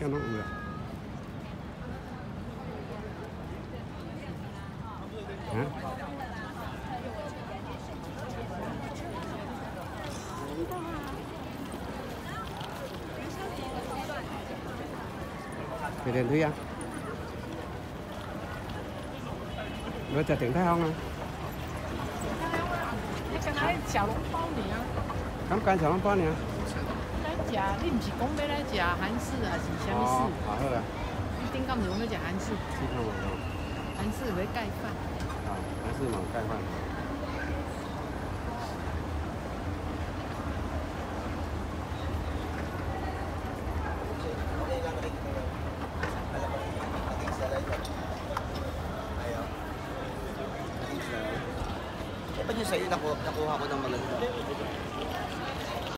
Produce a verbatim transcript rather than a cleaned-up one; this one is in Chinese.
叫弄有啊。啊？去電梯啊？你食鼎泰豐啊？ 你剛才小籠包爾？ 咁揀小籠包爾？ 來食，你唔是講要來食韓式還是啥物式？ 哦，好好啊。 你頂敢是講要食韓式？ 試看嘛。 韓式會蓋飯。 啊，韓式嘛蓋飯。 Eh, ba't yung sa'yo naku nakuha ko ng maganda?